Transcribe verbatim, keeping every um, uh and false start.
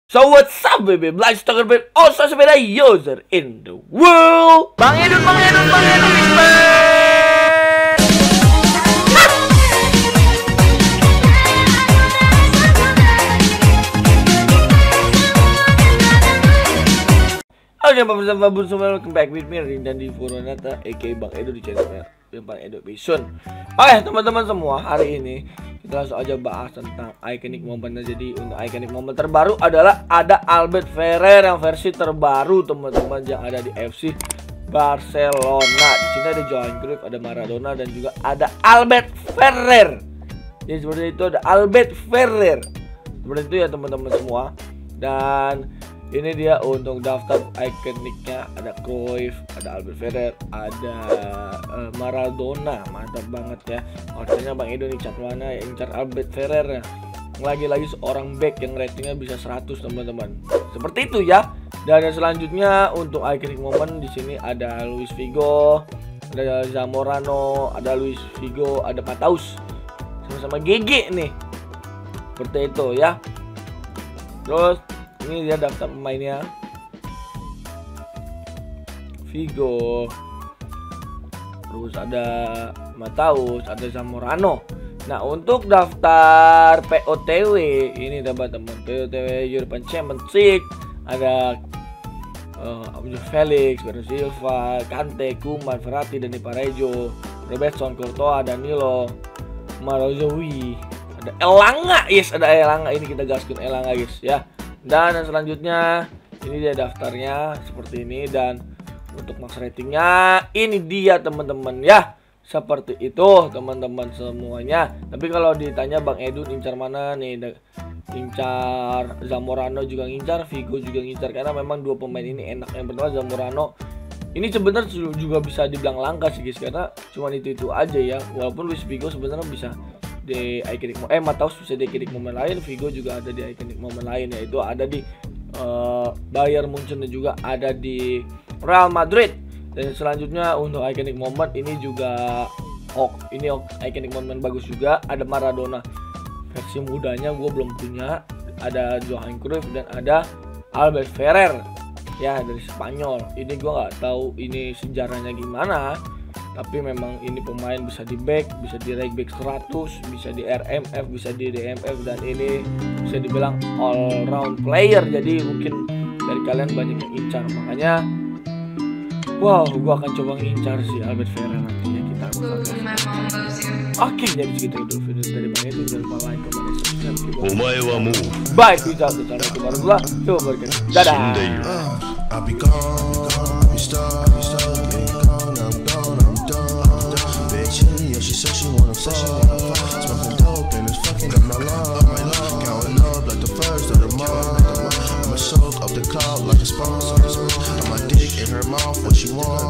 So what's up baby, Blind Stalker Band, also sepeda user in the world. Bang Edun, Bang Edun, Bang Edun, Oke, bersama Bun semua, welcome back with me Rindan di Furonata, aka Bang Edo di channel Bang Edo Bison. Oke teman-teman semua, hari ini kita langsung aja bahas tentang iconic moment. Jadi untuk iconic moment terbaru adalah ada Albert Ferrer yang versi terbaru teman-teman, yang ada di F C Barcelona. Di sini ada Johan Cruyff, ada Maradona, dan juga ada Albert Ferrer. Jadi seperti itu, ada Albert Ferrer. Seperti itu ya teman-teman semua. Dan ini dia untuk daftar ikoniknya, ada Cruyff, ada Albert Ferrer, ada uh, Maradona. Mantap banget ya. Artinya Bang Edo nih cat mana yang incar Albert Ferrer ya. Lagi-lagi seorang back yang ratingnya bisa seratus teman-teman. Seperti itu ya. Dan yang selanjutnya untuk iconic moment di sini ada Luis Figo, ada Zamorano, ada Luis Figo, ada Pataus. Sama-sama G G nih. Seperti itu ya. Terus ini dia daftar pemainnya. Figo, terus ada Mataus, ada Zamorano. Nah untuk daftar P O T W ini teman-teman, P O T W European Championship ada uh, Felix, Bernardo Silva, Kante, Koeman, Verratti, Dani Parejo, Robertson, Courtois, Danilo, Marozowi, ada Elanga, yes ada Elanga, ini kita gaskan Elanga guys ya. Dan yang selanjutnya ini dia daftarnya seperti ini, dan untuk max ratingnya ini dia teman-teman ya, seperti itu teman-teman semuanya. Tapi kalau ditanya Bang Edun incar mana nih, incar Zamorano juga ngincar, Figo juga ngincar, karena memang dua pemain ini enak. Yang pertama Zamorano ini sebenarnya juga bisa dibilang langka sih guys, karena cuma itu itu aja ya. Walaupun Luis Figo sebenarnya bisa di iconic moment, eh Mataus bisa di iconic moment lain, Figo juga ada di iconic moment lain, yaitu ada di uh, Bayern Munchen dan juga ada di Real Madrid. Dan selanjutnya untuk iconic moment ini juga oh ini oh, iconic moment bagus juga, ada Maradona versi mudanya, gue belum punya, ada Johan Cruyff dan ada Albert Ferrer ya dari Spanyol. Ini gue nggak tahu ini sejarahnya gimana, tapi memang ini pemain bisa di back, bisa di right back seratus, bisa di R M F, bisa di D M F, dan ini bisa dibilang all round player. Jadi mungkin dari kalian banyak yang incar, makanya wow, gua akan coba ngincar si Albert Ferrer nanti ya, kita bakal. Oke, jadi segitu dulu video dari Bang Edo. Jangan lupa like, comment, dan subscribe. Bye, peace out, assalamualaikum warahmatullahi wabarakatuh. Dadah. She said she wanna fuck, smoking dope and it's fucking up my lungs. Counting up like the first of the month. I'ma soak up the cloud like a sponge. I'm my dick in her mouth, what she want.